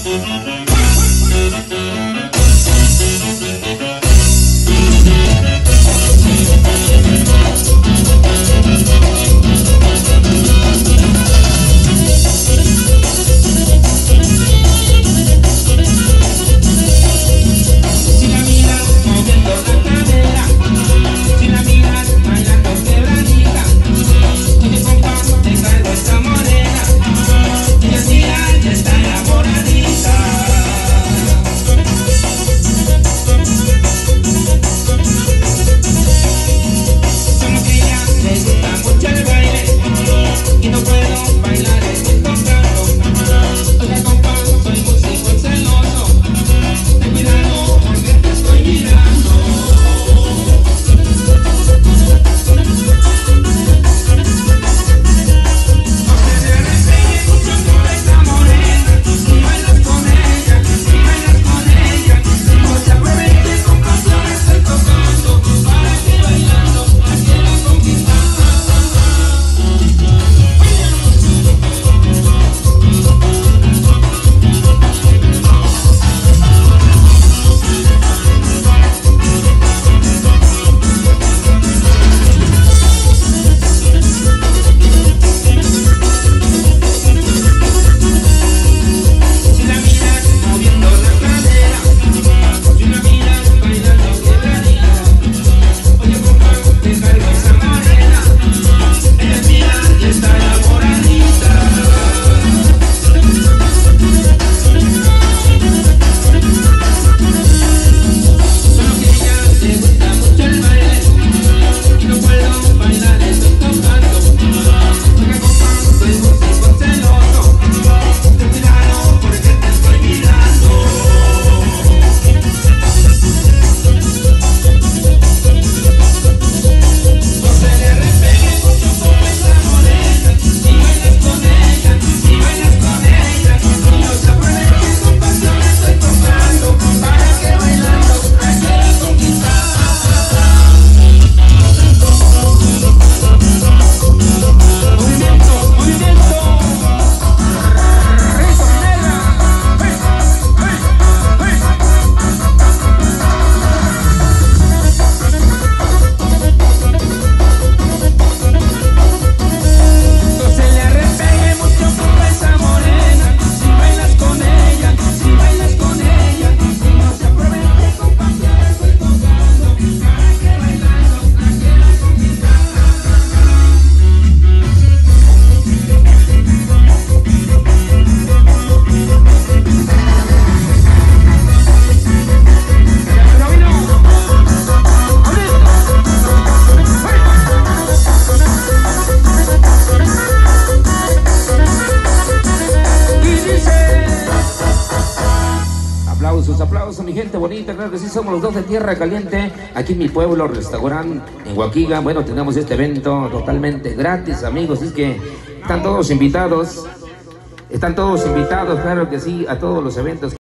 Mi gente bonita, claro que sí, somos los dos de Tierra Caliente, aquí en mi pueblo, restaurante en Huaquiga. Bueno, tenemos este evento totalmente gratis, amigos, es que están todos invitados, claro que sí, a todos los eventos.